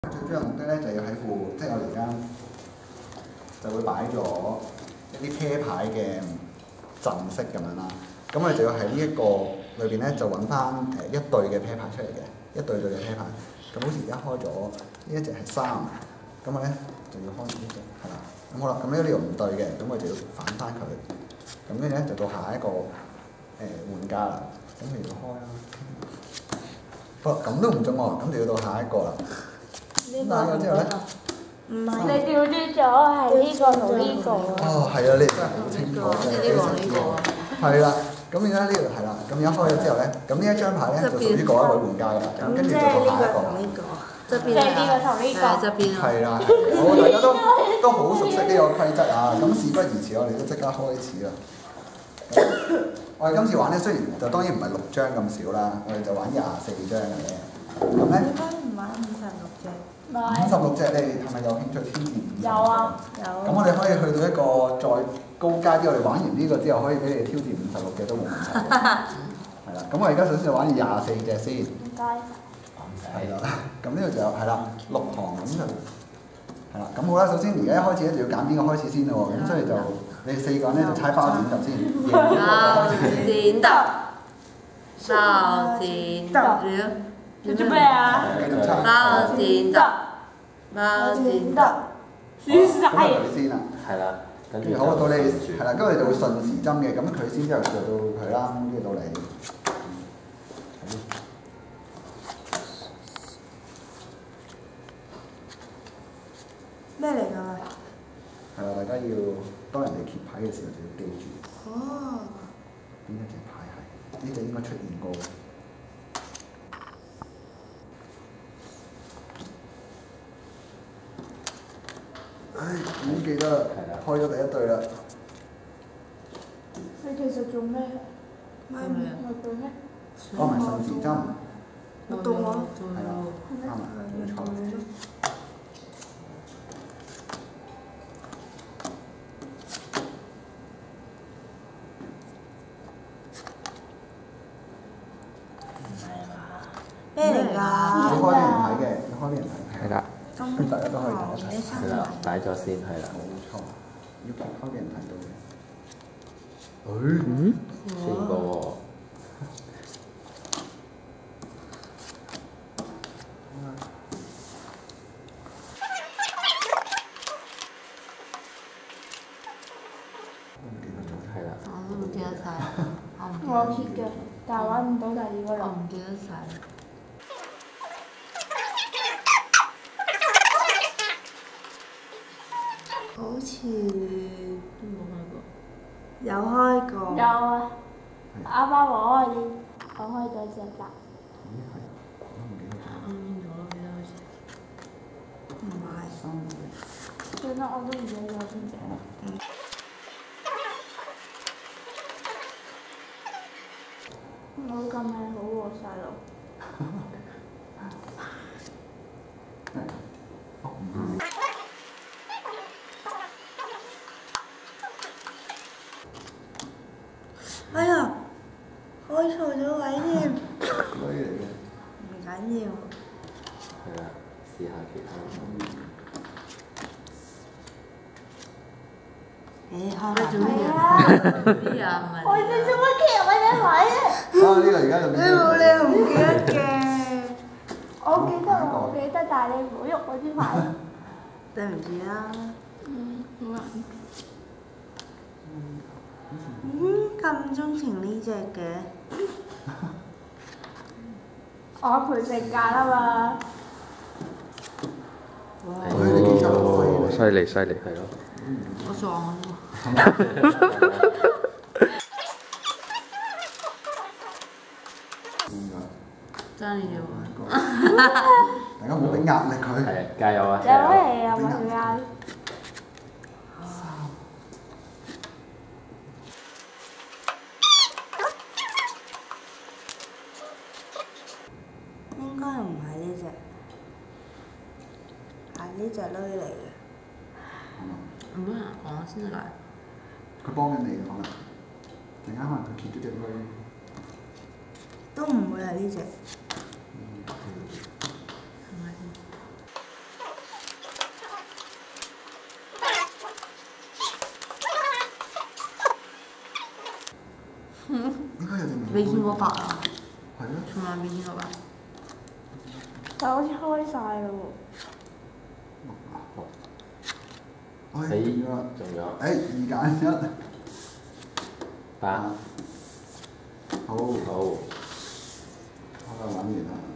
最主要目的咧就要喺副，即係我哋而家就會擺咗一啲啤牌嘅陣式咁樣啦。咁我哋就要喺呢一個裏邊咧就揾翻一對嘅啤牌出嚟嘅，一對對嘅啤牌。咁好似而家開咗呢一隻係3，咁我咧就要開呢隻係啦。咁好啦，咁呢度唔對嘅，咁我就要反翻佢。咁跟住咧就到下一個玩家啦。咁佢要開啦。好，咁都唔中喎，咁就要到下一個啦。下一個之後咧， 唔係你調轉咗係呢個同呢個。 哦，係啊，你真係好清楚嘅，非常之好。係啦，咁而家呢度係啦，咁而家開咗之後咧，咁呢一張牌咧就屬於嗰一位玩家㗎啦。咁跟住就到下一個啦。 即係呢個同呢個。 係啦，好，大家都好熟悉呢個規則啊。咁事不宜遲，我哋都即刻開始啦。我哋今次玩咧，雖然就當然唔係6張咁少啦，我哋就玩24張嘅啫。咁咧， 點解唔玩56隻 ？56隻，你哋係咪有興趣挑戰56隻？ 有啊，有。 咁我哋可以去到一個再高階啲，我哋玩完呢個之後，可以俾你哋挑戰56隻都冇問題。係啦，咁我而家首先就玩24隻先。 唔該。 係啦，咁呢度就有係啦6行咁就係啦。咁好啦，首先而家一開始咧就要揀邊個開始先咯喎。咁所以就你哋4個人咧就猜包剪揼先，贏嗰個開始先。 包剪揼。你做咩啊？包剪揼。包剪揼。輸晒。 咁就佢先啦。 係啦，跟住好到你係啦，跟住就會順時針嘅，咁佢先之後就到佢啦，跟住到你。 咩嚟㗎？ 係啦，大家要當人哋揭牌嘅時候就要記住。 哦。 邊一隻牌係？呢隻應該出現過。唉，已經記得啦，開咗第一對啦。 你其實做咩？咪做咩？ 講埋順時針。 到我。 係啦，啱啦，冇錯。 咩嚟㗎？ 要開俾人睇嘅，要開俾人睇。 係啦， 大家都可以睇一睇。 係啦，擺咗先，係啦。 冇錯，要開俾人睇到嘅。 先個喎。係啦。 我都唔記得晒， 我揭嘅，但係揾唔到第二個我啦。 唔記得晒。 好似都冇開過。 有開過。有啊，啱啱我開咗隻啦。 咦係，我都唔記得咗。 啱咗咯，記得好似。 唔係。算啦，我都唔記得咗邊隻啦。我咁靚好喎，細路。哎呀，開錯咗位添。 女嚟嘅。 唔緊要。 係啦，試下其他。 你開你做咩啊？ 啲啊？唔係。 我哋做乜騎我隻位啊？ 呢個而家就變咗。 你唔記得嘅。我記得，但係你唔好喐我啲牌。對唔住啦。 好啊。 咁鍾情呢隻嘅。我陪性格啊嘛。 你記得好犀利，係咯。 我撞喎。爭啲喎。 大家唔好俾壓力佢。 係，加油啊！ 有咩啊？問佢啊！應該唔係呢隻，係呢隻女嚟嘅。 唔好行我先嚟。 佢幫緊你可能，陣間可能佢揭咗隻女。 都唔會係呢隻。 係咪先？ 未見過白啊！ 係咯。 從來未見過白。 但好似開晒嘞喎。 哎， 仲有。 2揀1。 8。 好。 好。 好啦，玩完啦。